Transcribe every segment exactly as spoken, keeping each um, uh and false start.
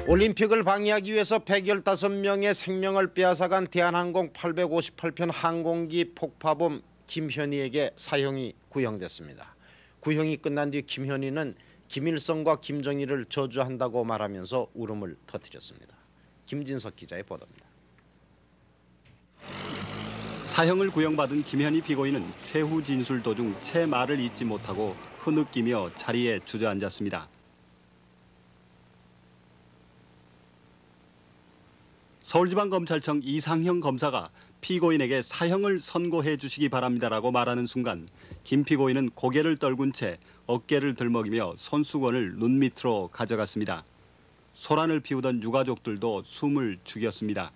올림픽을 방해하기 위해서 백십오 명의 생명을 빼앗아간 대한항공 팔백오십팔 편 항공기 폭파범 김현희에게 사형이 구형됐습니다. 구형이 끝난 뒤 김현희는 김일성과 김정일을 저주한다고 말하면서 울음을 터뜨렸습니다. 김진석 기자의 보도입니다. 사형을 구형받은 김현희 피고인은 최후 진술 도중 채 말을 잇지 못하고 흐느끼며 자리에 주저앉았습니다. 서울지방검찰청 이상형 검사가 피고인에게 사형을 선고해 주시기 바랍니다라고 말하는 순간 김 피고인은 고개를 떨군 채 어깨를 들먹이며 손수건을 눈 밑으로 가져갔습니다. 소란을 피우던 유가족들도 숨을 죽였습니다.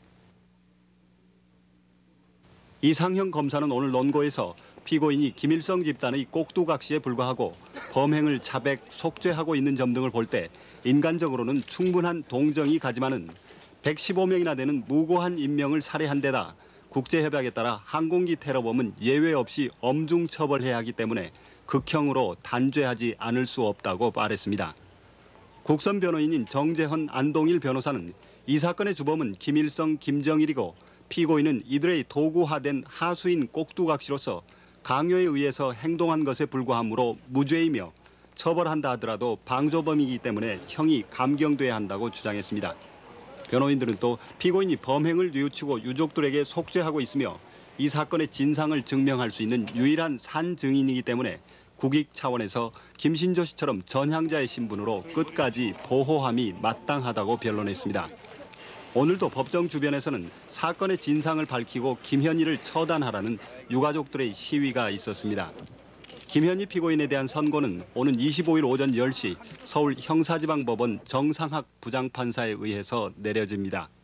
이상형 검사는 오늘 논고에서 피고인이 김일성 집단의 꼭두각시에 불과하고 범행을 자백, 속죄하고 있는 점 등을 볼 때 인간적으로는 충분한 동정이 가지만은 백십오 명이나 되는 무고한 인명을 살해한 데다 국제협약에 따라 항공기 테러범은 예외 없이 엄중 처벌해야 하기 때문에 극형으로 단죄하지 않을 수 없다고 말했습니다. 국선 변호인인 정재헌 안동일 변호사는 이 사건의 주범은 김일성, 김정일이고 피고인은 이들의 도구화된 하수인 꼭두각시로서 강요에 의해서 행동한 것에 불과하므로 무죄이며 처벌한다 하더라도 방조범이기 때문에 형이 감경돼야 한다고 주장했습니다. 변호인들은 또 피고인이 범행을 뉘우치고 유족들에게 속죄하고 있으며 이 사건의 진상을 증명할 수 있는 유일한 산 증인이기 때문에 국익 차원에서 김신조 씨처럼 전향자의 신분으로 끝까지 보호함이 마땅하다고 변론했습니다. 오늘도 법정 주변에서는 사건의 진상을 밝히고 김현희를 처단하라는 유가족들의 시위가 있었습니다. 김현희 피고인에 대한 선고는 오는 이십오일 오전 열 시 서울 형사지방법원 정상학 부장판사에 의해서 내려집니다.